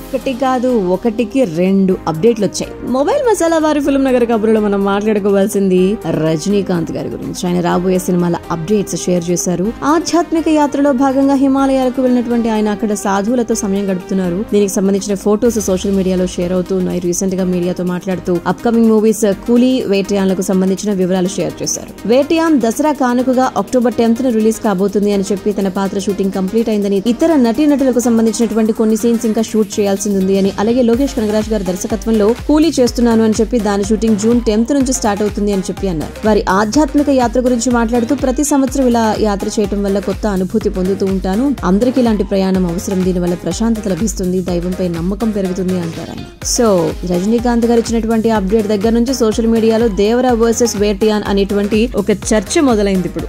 ఒక్కటి కాదు, ఒకటికి 2 అప్డేట్లు వచ్చాయి. మొబైల్ మసాలా వారి ఫిల్మ్ నగర్ కబుర్లో మనం మాట్లాడుకోవాల్సింది రజనీకాంత్ గారి గురించి. ఆయన రాబోయే సినిమాల అప్డేట్స్ షేర్ చేశారు. ఆధ్యాత్మిక యాత్రలో భాగంగా హిమాలయాలకు వెళ్ళినటువంటి ఆయన అక్కడ సాధువులతో సమయం గడుపుతున్నారు. దీనికి సంబంధించిన ఫోటోస్ సోషల్ మీడియాలో షేర్ అవుతున్నాయి. రీసెంట్ గా మీడియాతో మాట్లాడుతూ అప్కమింగ్ మూవీస్ కూలీ, వేటయాన్లకు సంబంధించిన వివరాలు షేర్ చేశారు. వేటయాన్ దసరా కానుకగా అక్టోబర్ 10th రిలీజ్ కాబోతుంది అని చెప్పి తన పాత్ర షూటింగ్ కంప్లీట్ అయిందని, ఇతర నటీనటులకు సంబంధించినటువంటి కొన్ని సీన్స్ ఇంకా షూట్ చేయాల్సింది ఉంది అని, అలాగే లోకేష్ కనగరాజ్ గారి దర్శకత్వంలో కూలీ చేస్తున్నాను అని చెప్పి దాని షూటింగ్ జూన్ 10th నుంచి స్టార్ట్ అవుతుంది అని చెప్పి అన్నారు. వారి ఆధ్యాత్మిక యాత్ర గురించి మాట్లాడుతూ ప్రతి సంవత్సరం ఇలా యాత్ర చేయడం వల్ల కొత్త అనుభూతి పొందుతూ ఉంటాను. అందరికీ ఇలాంటి ప్రయాణం అవసరం. దీనివల్ల ప్రశాంతత లభిస్తుంది, దైవంపై నమ్మకం పెరుగుతుంది అంటారు ఆయన. సో రజనీకాంత్ గారు ఇచ్చినటువంటి అప్డేట్ దగ్గర నుంచి సోషల్ మీడియాలో దేవరా వర్సెస్ వేటయాన్ అనేటువంటి ఒక చర్చ మొదలైంది ఇప్పుడు.